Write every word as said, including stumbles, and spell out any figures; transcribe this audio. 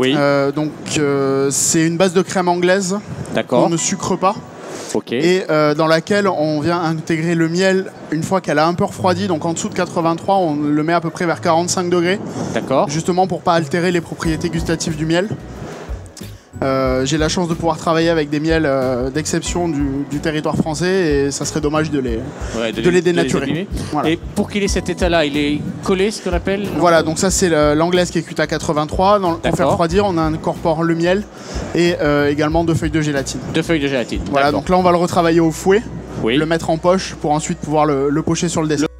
Oui. Euh, donc euh, c'est une base de crème anglaise qu'on ne sucre pas. Okay. Et euh, dans laquelle on vient intégrer le miel une fois qu'elle a un peu refroidi. Donc en dessous de quatre-vingt-trois, on le met à peu près vers quarante-cinq degrés. D'accord. Justement pour pas altérer les propriétés gustatives du miel. Euh, J'ai la chance de pouvoir travailler avec des miels euh, d'exception du, du territoire français et ça serait dommage de les, ouais, de de les, les dénaturer. dénaturer. Voilà. Et pour qu'il ait cet état-là, il est collé, ce qu'on appelle? Voilà, donc ça c'est l'anglaise qui est cuite à quatre-vingt-trois. Dans, pour faire refroidir, on incorpore le miel et euh, également deux feuilles de gélatine. Deux feuilles de gélatine. Voilà, donc là on va le retravailler au fouet, oui. le mettre en poche pour ensuite pouvoir le, le pocher sur le dessert. Le